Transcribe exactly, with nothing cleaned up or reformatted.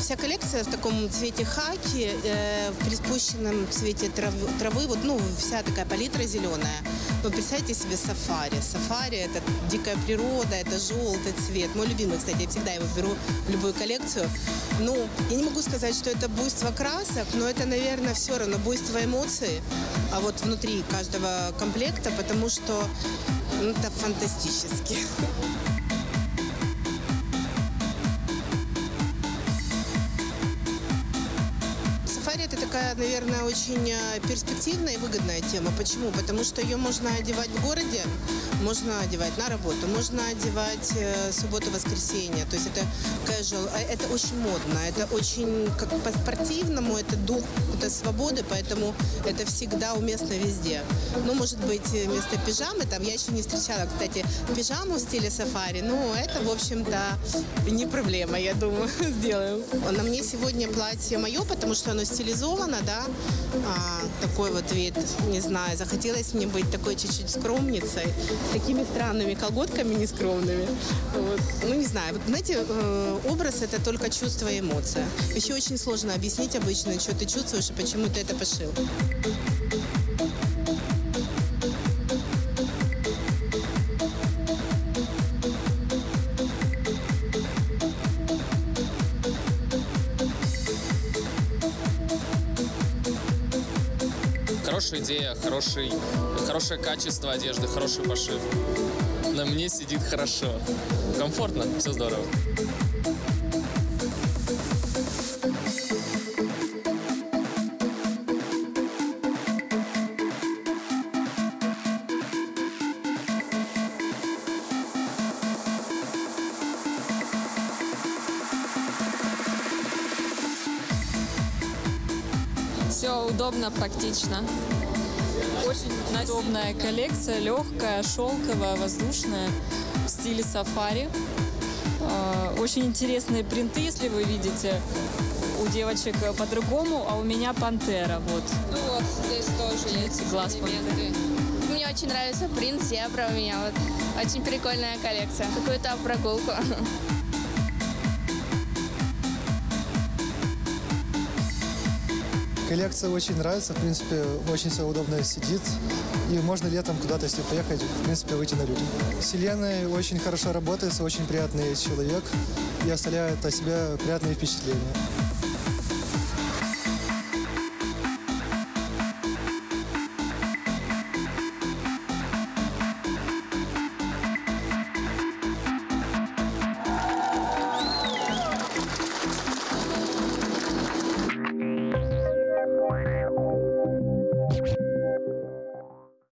вся коллекция в таком цвете хаки, э, в приспущенном цвете травы, травы, вот, ну, вся такая палитра зеленая. Но представьте себе сафари. Сафари – это дикая природа, это желтый цвет. Мой любимый, кстати, я всегда его беру в любую коллекцию. Ну, я не могу сказать, что это буйство красок, но это, наверное, все равно буйство эмоций, а вот внутри каждого комплекта, потому что ну, это фантастически. Сафари – это такая, наверное, очень перспективная и выгодная тема. Почему? Потому что ее можно одевать в городе, можно одевать на работу, можно одевать э, субботу-воскресенье. То есть это casual, это очень модно, это очень как по-спортивному, это дух, это свободы, поэтому это всегда уместно везде. Ну, может быть, вместо пижамы, там я еще не встречала, кстати, пижаму в стиле сафари, ну, это, в общем-то, не проблема, я думаю, сделаем. На мне сегодня платье мое, потому что оно стилизовано, да, а, такой вот вид, не знаю, захотелось мне быть такой чуть-чуть скромницей, с такими странными колготками нескромными. Вот. Ну, не знаю, вот, знаете, образ – это только чувство и эмоция. Еще очень сложно объяснить обычно, что ты чувствуешь и почему ты это пошил. Хорошая идея, хороший, хорошее качество одежды, хороший пошив. На мне сидит хорошо. Комфортно, все здорово. Все удобно, практично. Очень удобная коллекция, легкая, шелковая, воздушная, в стиле сафари. Очень интересные принты, если вы видите. У девочек по-другому, а у меня пантера. Вот. Ну вот, здесь тоже есть глаз элементы. Мне очень нравится принт зебра у меня. Вот. Очень прикольная коллекция. Какую-то прогулку. Коллекция очень нравится, в принципе, очень все удобно сидит. И можно летом куда-то, если поехать, в принципе, выйти на люди. Селена очень хорошо работает, очень приятный человек и оставляет о себе приятные впечатления.